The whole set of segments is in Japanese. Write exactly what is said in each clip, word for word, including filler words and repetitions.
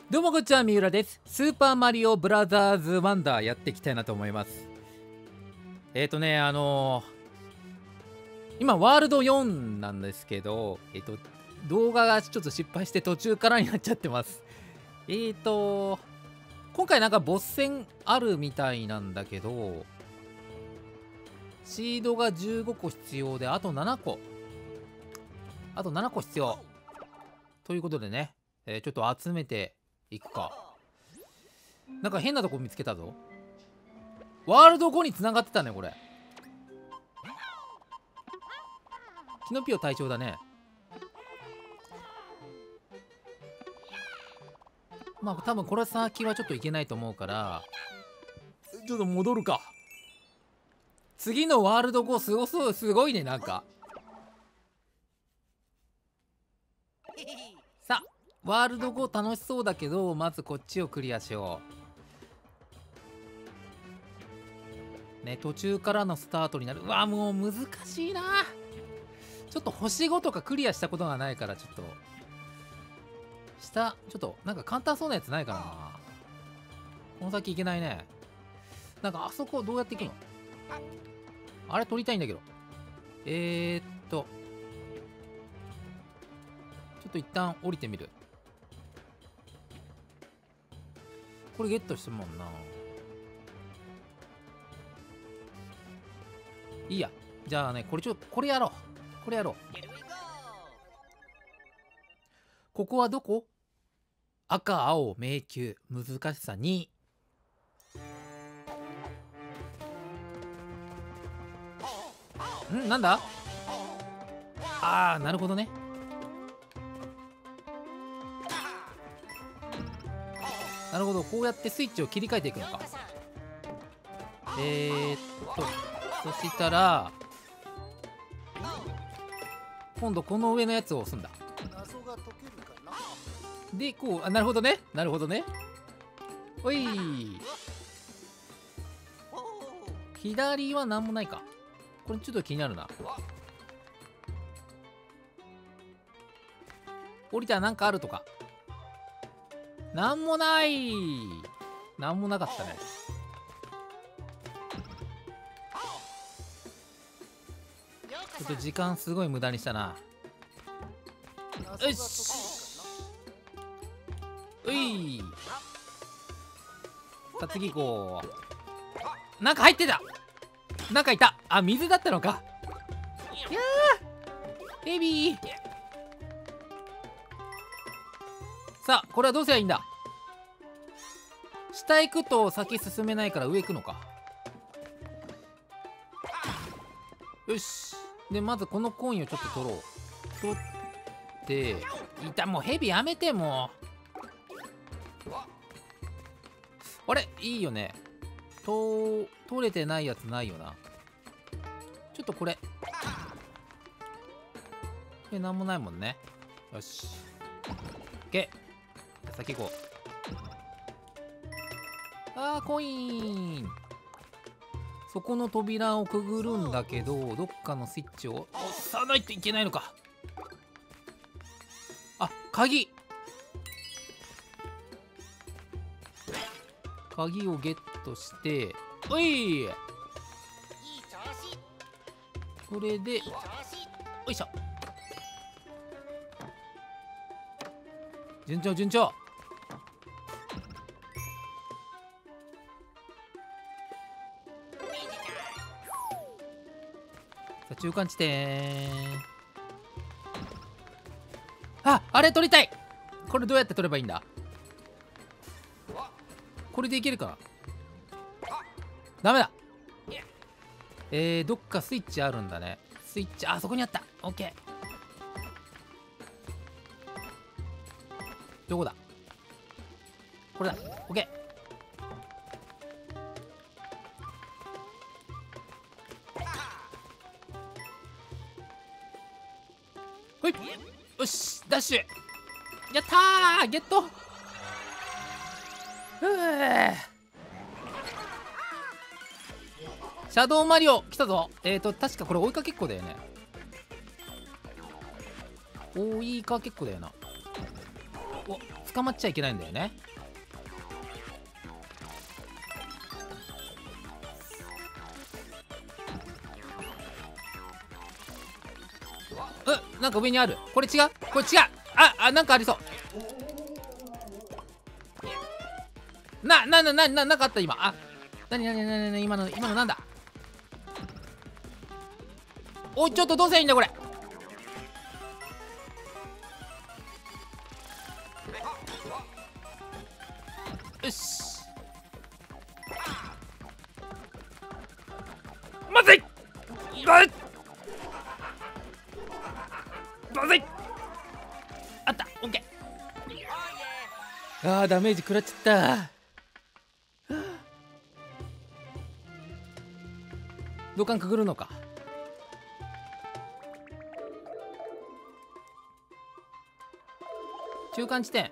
どうもこんにちは、三浦です。スーパーマリオブラザーズワンダーやっていきたいなと思います。えっ、ー、とねあのー、今ワールドよんなんですけど、えっ、ー、と動画がちょっと失敗して途中からになっちゃってます。えっ、ー、と今回なんかボス戦あるみたいなんだけど、シードがじゅうごこ必要で、あとななこあとななこ必要ということでね、えー、ちょっと集めていくか。なんか変なとこ見つけたぞ。ワールドごに繋がってたねこれ。キノピオ隊長だね。まあ多分これ先はちょっといけないと思うから、ちょっと戻るか。次のワールドごすごそう、すごいね。なんかさあワールドご楽しそうだけど、まずこっちをクリアしようね。途中からのスタートになる。うわもう難しいな。ちょっと星ごとかクリアしたことがないから、ちょっと下ちょっとなんか簡単そうなやつないかな。この先いけないね。なんかあそこどうやって行くの？あれ取りたいんだけど。えー、っとちょっと一旦降りてみる。これゲットしてるもんな。いいや、じゃあね、これちょっとこれやろう。これやろう。ここはどこ？赤青迷宮難しさに。んなんだ？あーなるほどね。なるほど、こうやってスイッチを切り替えていくのか。えー、っとそしたら今度この上のやつを押すんだ。でこう、あなるほどね、なるほどね。おい、左は何もないか。これちょっと気になるな。降りたらなんかあるとか。なんもない。なんもなかったね。ちょっと時間すごい無駄にしたな。よし、うい。さあ次行こう。なんか入ってた。なんかいた。あ、水だったのか。いやーベビー。さあこれはどうすりゃいいんだ。下行くと先進めないから上行くのか。よし。でまずこのコインをちょっと取ろう。取っていた。もうヘビやめて。もうあれいいよね。と取れてないやつないよな。ちょっとこれこれなんもないもんね。よし OK。 先行こう。あーコイン。そこの扉をくぐるんだけど、どっかのスイッチを押さないといけないのか。あ、鍵鍵をゲットして、おい、これでよいしょ。順調順調。さあ中間地点。あ、あれ取りたい。これどうやって取ればいいんだ。これでいけるかな。ダメだ。えー、どっかスイッチあるんだね。スイッチ、あそこにあった。オッケー。どこだ。これだ。オッケー。ほい、よしダッシュ。やったーゲット。ふぅ、シャドウマリオ来たぞ。えーと確かこれ追いかけっこだよね。追いかけっこだよな。 お、捕まっちゃいけないんだよね。う、なんか上にある。これ違う、これ違う。ああ、なんかありそう。な、な、な、な、な、なんかあった今。あ、なになになになに、今の、今のなんだ。おい、ちょっとどうせいいんだこれ。よし。まずい。まずい。まずい。あった。オッケー。あー、ダメージ食らっちゃった。土管くぐるのか。中間地点。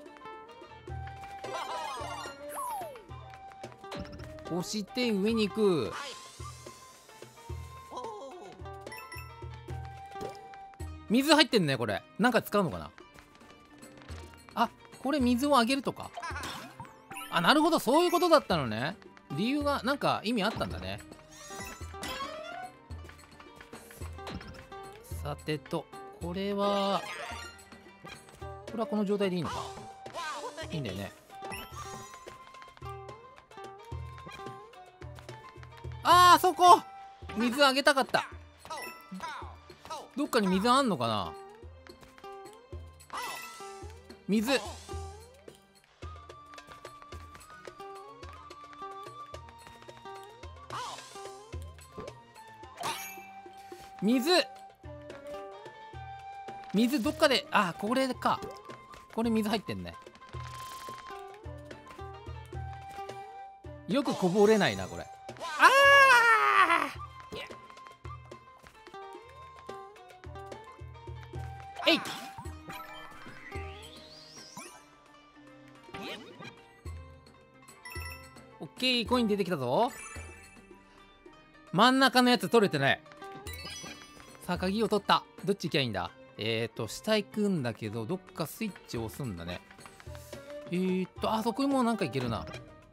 押して上に行く。水入ってんねこれ。なんか使うのかな。あ、これ水をあげるとか。あ、なるほど、そういうことだったのね。理由がなんか意味あったんだね。さてと、これはこれはこの状態でいいのか。いいんだよね。あー、そこ水あげたかった。どっかに水あんのかな。水。水水どっかで、あ、これか。これ水入ってんね。よくこぼれないなこれ。あー、えい。オッケー、コイン出てきたぞ。真ん中のやつ取れてない。さあ、鍵を取った。どっち行きゃいいんだ。えーと下行くんだけど、どっかスイッチを押すんだね。えーっとあそこにもなんかいけるな。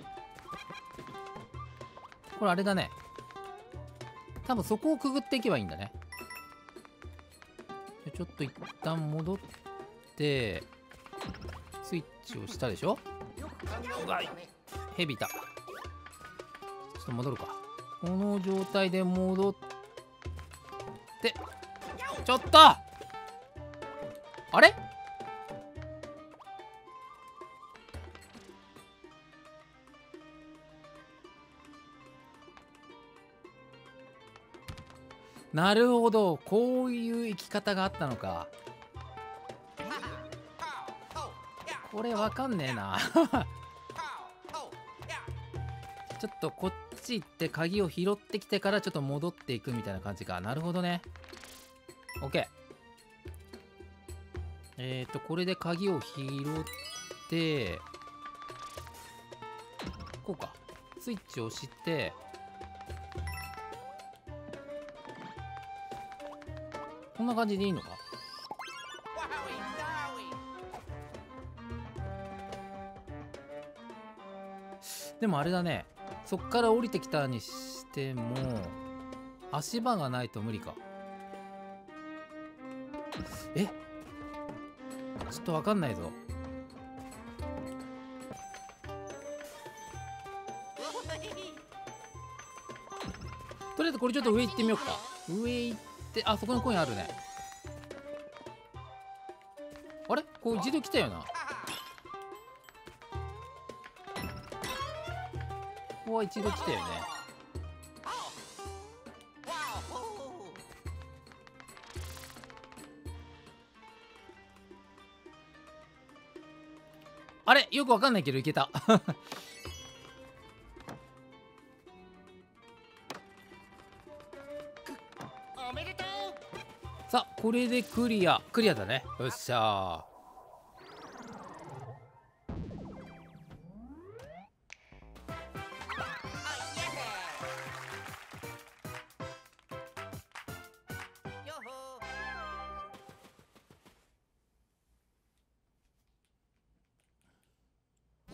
これあれだね。多分そこをくぐっていけばいいんだね。ちょっと一旦戻ってスイッチをしたでしょ。うわい、ヘビいた。ちょっと戻るか。この状態で戻ってちょっとあれ。なるほど、こういう生き方があったのか。これわかんねえなちょっとこっち行って鍵を拾ってきてからちょっと戻っていくみたいな感じか。なるほどね。 OK。 えっとこれで鍵を拾ってこうか。スイッチを押してこんな感じでいいのか。でもあれだね、そっから降りてきたにしても足場がないと無理か。え、ちょっとわかんないぞ。とりあえずこれちょっと上行ってみようか。上行って、あそこにコインあるね。あれ、こう一度来たよな。ここは一度来たよね。あれ、よくわかんないけどいけたさあ、これでクリアクリアだね。よっしゃー。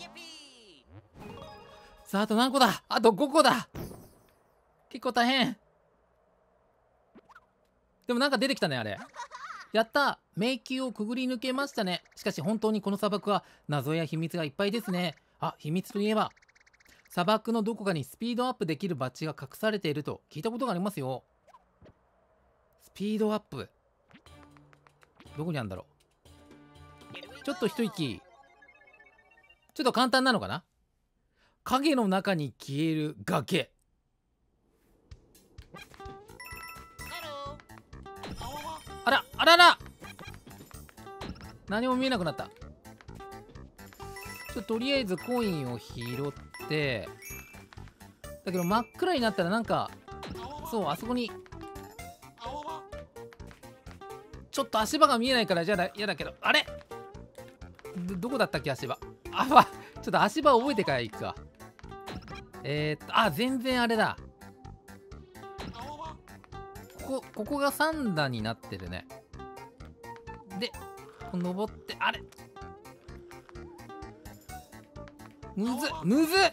さあ、あと何個だ。あとごこだ。結構大変。でもなんか出てきたね、あれ。やった。迷宮をくぐり抜けましたね。しかし本当にこの砂漠は謎や秘密がいっぱいですね。あ、秘密といえば、砂漠のどこかにスピードアップできるバッジが隠されていると聞いたことがありますよ。スピードアップ。どこにあるんだろう。ちょっと一息。ちょっと簡単なのかな。影の中に消える崖。あらあらら、何も見えなくなった。ちょっととりあえずコインを拾って、だけど真っ暗になったらなんか、そう、あそこにちょっと足場が見えないからじゃあ嫌だけど、あれ ど, どこだったっけ足場。あわ、ちょっと足場覚えてから行くか。えー、っとあ、全然あれだ。ここここがさん段になってるね。で登って、あれむずっむずっ、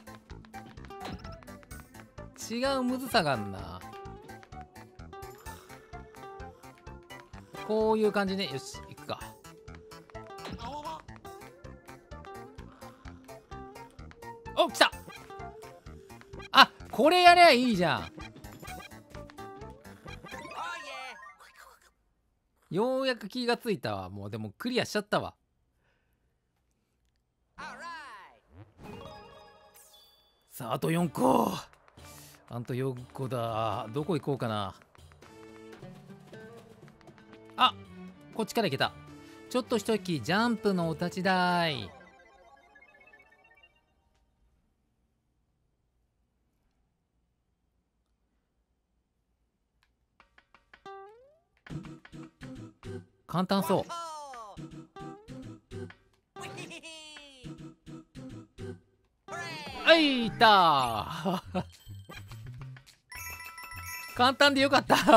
違うむずさがあんな。こういう感じね。よし行くか。お、来た。あ、これやりゃいいじゃん。ようやく気がついたわ。もうでもクリアしちゃったわ。さああとよんこ。あとよんこだ。どこ行こうかな。あ、こっちから行けた。ちょっと一息ジャンプのお立ち台。簡単そう。はい、いった簡単でよかったちょ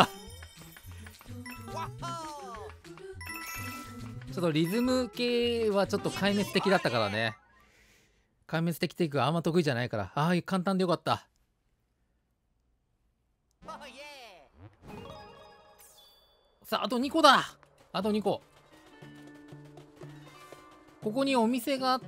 っとリズム系はちょっと壊滅的だったからね。壊滅的テイクはあんま得意じゃないから、ああ、簡単でよかった。さああとにこだ。あとにこ。ここにお店があって、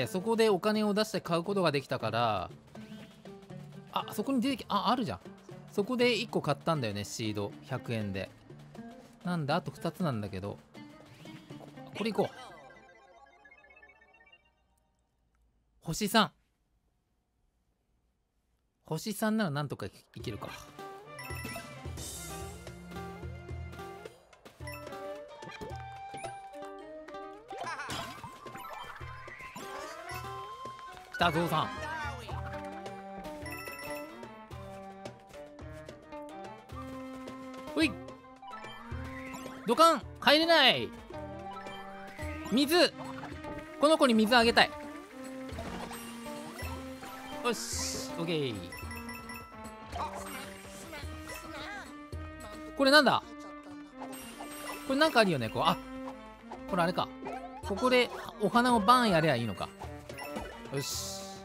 そこでお金を出して買うことができたから、あ、そこに出てき、あ、あるじゃん。そこでいっこ買ったんだよね、シードひゃくえんで。なんであとふたつなんだけど、これいこう。星さん。星さんならなんとかいけるか。来たゾウさん。ほい、ドカン入れない。水、この子に水あげたい。よし、オッケー。これなんだ。これなんかあるよね。こう、あ、これあれか。ここでお花をバーンやればいいのか。よし、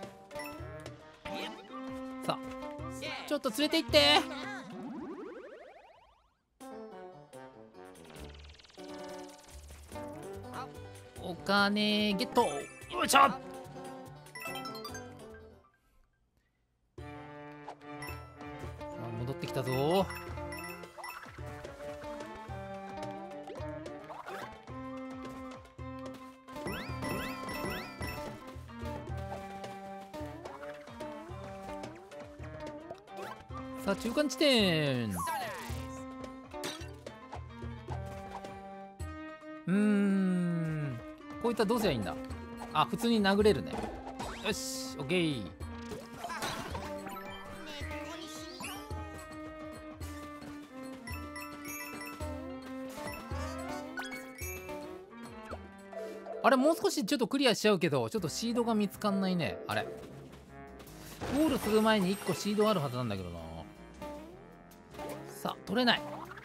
さあちょっと連れて行って。お金ゲット。よいしょ。さあ戻ってきたぞ。さあ中間地点。うーん、こういったらどうすりゃいいんだ。あ、普通に殴れるね。よし、オッケー。あれ、もう少しちょっとクリアしちゃうけど、ちょっとシードが見つかんないね。あれ、ゴールする前にいっこシードあるはずなんだけどな。さあ取れない。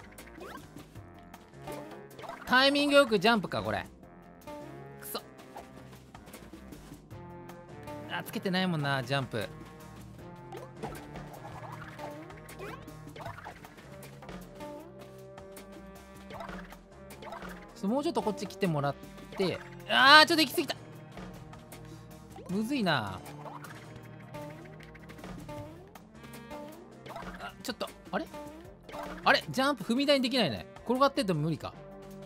タイミングよくジャンプかこれ。くそ。 あ、つけてないもんな、ジャンプ。もうちょっとこっち来てもらって。あー、ちょっと行き過ぎた。むずいな。あ、ちょっとあれあれジャンプ踏み台にできないね。転がってっても無理か。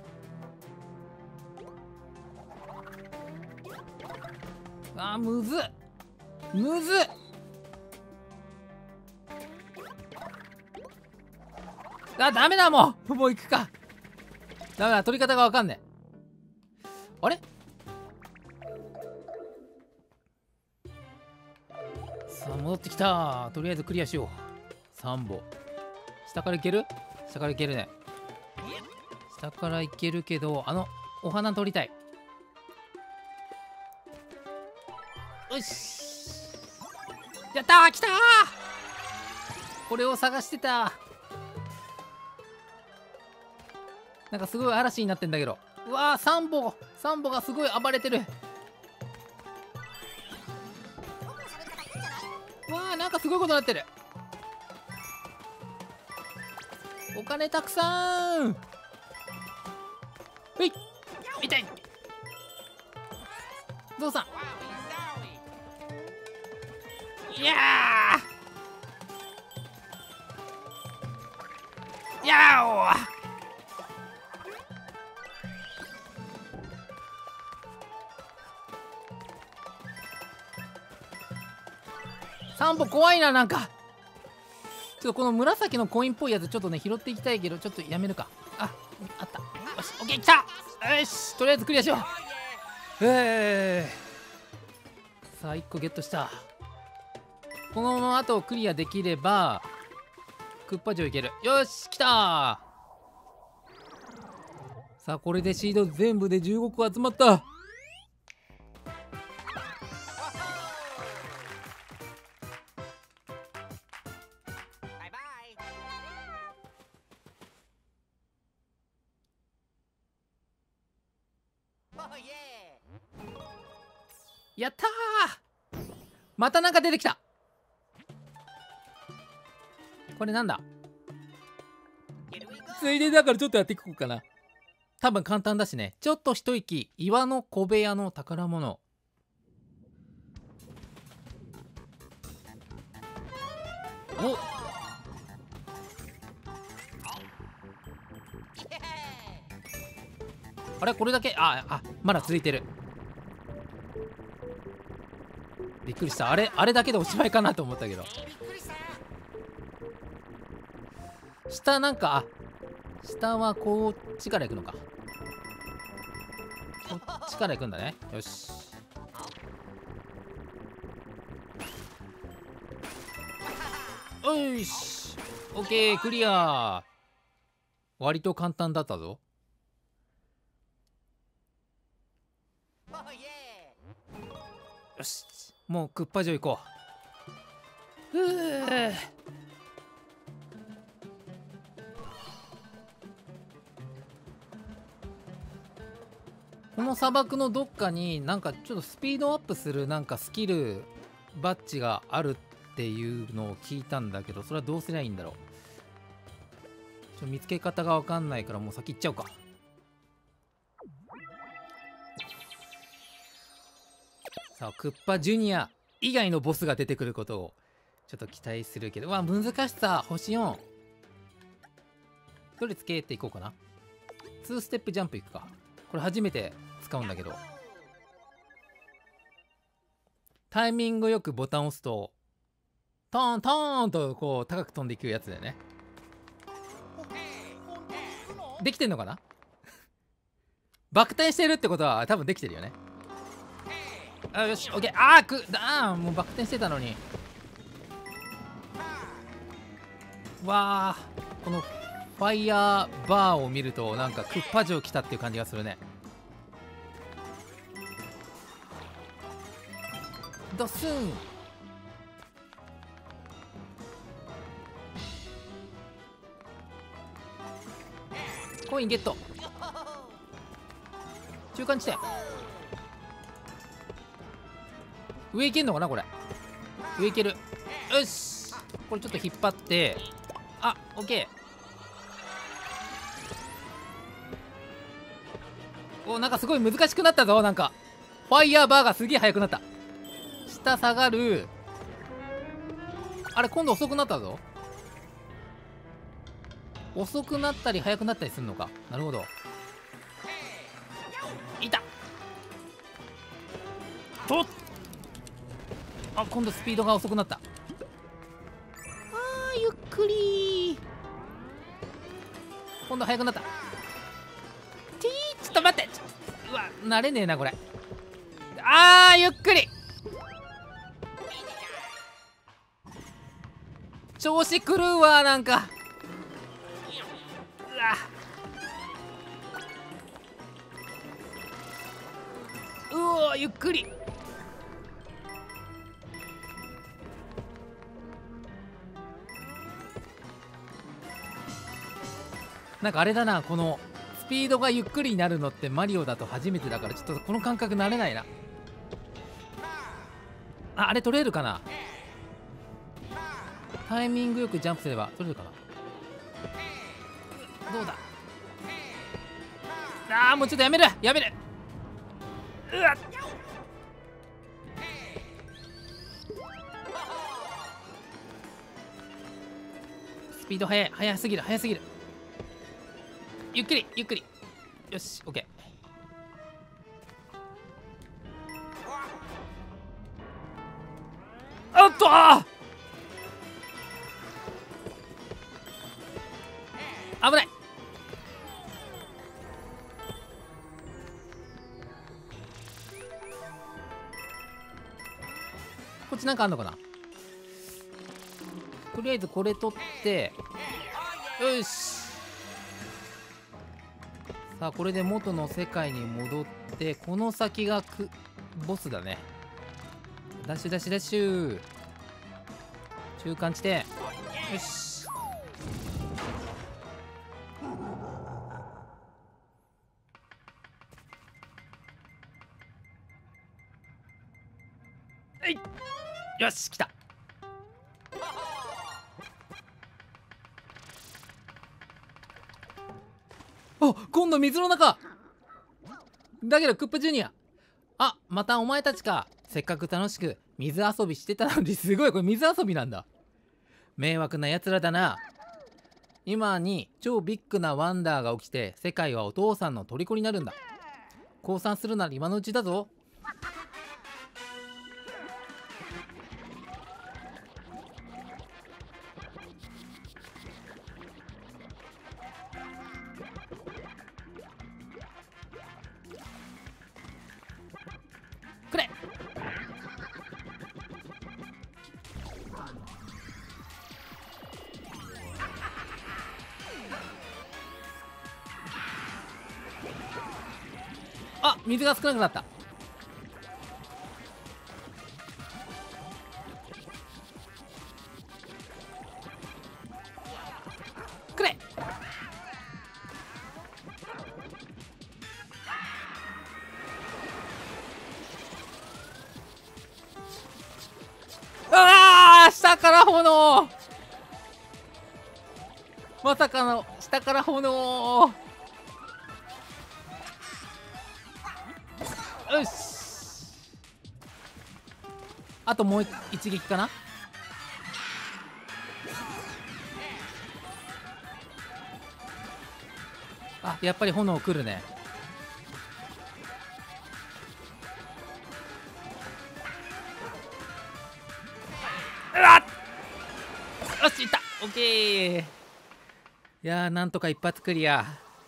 あー、むずっむずっ。あ、ダメだ、もうもう行くか。ダメだ、取り方がわかんねえ。あれさあ、戻ってきた。とりあえずクリアしよう。さんぼ。下からいける？下からいけるね。下からいけるけど、あのお花取りたい。よし、やったー、来たー。これを探してた。なんかすごい嵐になってんだけど。うわー、サンボサンボがすごい暴れてる。うわー、なんかすごいことになってる。お金たくさん。ほい、痛い。ゾウさん、いやー、いやーお。サンボ怖いな。なんかちょっとこの紫のコインっぽいやつちょっとね拾っていきたいけど、ちょっとやめるか。あ、あった。よし、オッケー、来た。よし、とりあえずクリアしよう。えー、さあいっこゲットした。この後クリアできればクッパ城いける。よし、来た。さあこれでシード全部でじゅうごこ集まった。やったー。またなんか出てきた。これなんだ。ついでだからちょっとやっていこうかな。多分簡単だしね。ちょっと一息。岩の小部屋の宝物。お、あれこれだけ。ああ、まだ続いてる。びっくりした。あれあれだけでおしまいかなと思ったけど。下なんか、あ、下はこっちから行くのか。こっちから行くんだね。よし。よし、オッケー、クリア。割と簡単だったぞ。よし、もうクッパ城行こう。ふう。この砂漠のどっかになんかちょっとスピードアップするなんかスキルバッジがあるっていうのを聞いたんだけど、それはどうすりゃいいんだろう。ちょ見つけ方が分かんないからもう先行っちゃおうか。さあクッパジュニア以外のボスが出てくることをちょっと期待するけど、うわ難しさ星よん。どれつけていこうかな。にステップジャンプいくか。これ初めて使うんだけど、タイミングよくボタンを押すとトーントーンとこう高く飛んでいくやつだよね。できてんのかなバク転してるってことは多分できてるよね。あ、よし、オッケー。あーくあーもうバク転してたのに。わあ、このファイヤーバーを見るとなんかクッパ城来たっていう感じがするね。ドスン。コインゲット。中間地点。 上いけんのかなこれ。上いける。よし、これちょっと引っ張って、あ、オッケー。お、なんかすごい難しくなったぞ。なんかファイヤーバーがすげえ速くなった。下下がる。あれ今度遅くなったぞ。遅くなったり速くなったりするのか。なるほど。いたとっ、あ、今度スピードが遅くなった。あー、ゆっくり。今度速くなった。ティー、ちょっと待って。うわ、慣れねえなこれ。あー、ゆっくり。調子狂うわ。なんかうわ、うわ、ゆっくり。なんかあれだな、このスピードがゆっくりになるのってマリオだと初めてだから、ちょっとこの感覚慣れないな。あ、あれ取れるかな。タイミングよくジャンプすれば取れるかな。どうだ。あー、もうちょっとやめるやめる。うわっ、スピード速い、速すぎる速すぎる。ゆっくりゆっくり。よし、オッケー。おっとー、危ない。こっちなんかあんのかな。とりあえずこれ取って、よし。さあこれで元の世界に戻って、この先がくボスだね。ダッシュダッシュダッシュ。中間地点。よし。えい、よし、来た。あ、今度水の中だけど、クッパジュニア。あ、またお前たちか。せっかく楽しく水遊びしてたのに。すごい、これ水遊びなんだ。迷惑なやつらだな。今に超ビッグなワンダーが起きて、世界はお父さんの虜になるんだ。降参するなら今のうちだぞ。くれ。あ、水が少なくなった。くれ。ああ、下から炎。まさかの下から炎。よし、あともう一撃かな。あ、やっぱり炎来るね。うわっ、よし、いった。オッケー。いやー、なんとか一発クリア。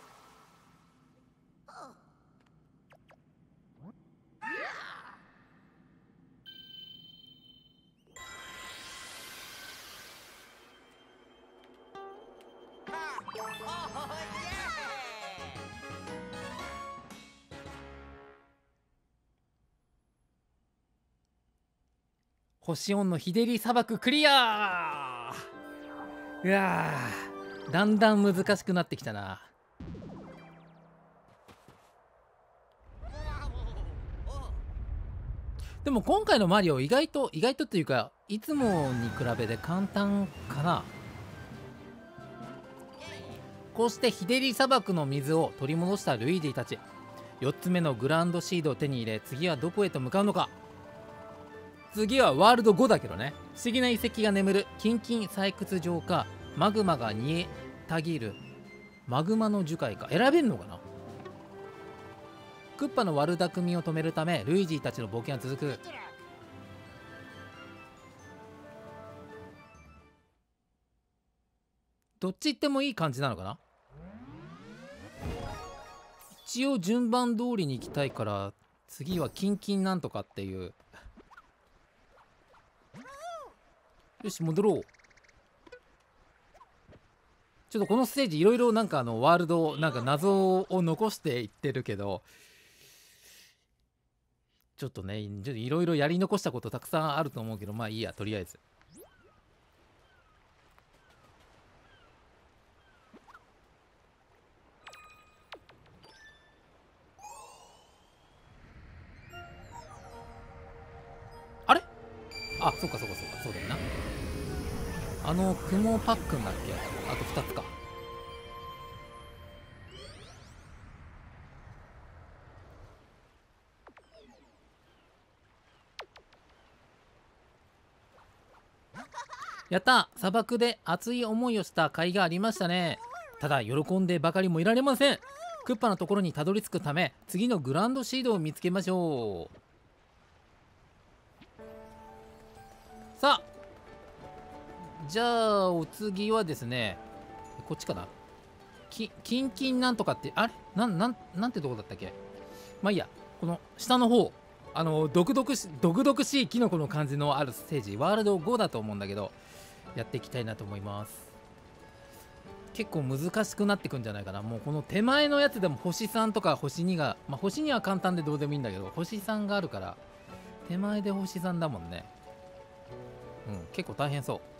星音の日照り砂漠クリア。いやー、だんだん難しくなってきたな。 でも今回のマリオ意外と意外とというかいつもに比べて簡単かな。こうして日照り砂漠の水を取り戻したルイージたち。よっつめのグランドシードを手に入れ、次はどこへと向かうのか。次はワールドごだけどね。不思議な遺跡が眠るキンキン採掘場か、マグマが煮えたぎるマグマの樹海か。選べるのかな。クッパの悪巧みを止めるためルイージたちの冒険は続く。どっち行ってもいい感じなのかな。一応順番通りに行きたいから次はキンキンなんとかっていう。よし戻ろう。ちょっとこのステージいろいろなんかあのワールドなんか謎を残していってるけど、ちょっとねいろいろやり残したことたくさんあると思うけど、まあいいやとりあえず。あれあ、そっかそっかそっか、そうだよな。あの雲パックンだっけ。あとふたつか。やった、砂漠で熱い思いをした甲斐がありましたね。ただ喜んでばかりもいられません。クッパのところにたどり着くため次のグランドシードを見つけましょう。さあじゃあお次はですね、こっちかな。きキンキンなんとかって、あれなんなんなんてとこだったっけ。まあいいや、この下の方、あの独々し独々しいキノコの感じのあるステージ、ワールドごだと思うんだけど、やっていきたいなと思います。結構難しくなってくんじゃないかな。もうこの手前のやつでも星さんとか星にが、まあ星には簡単でどうでもいいんだけど、星さんがあるから手前で星さんだもんね。うん、結構大変そう。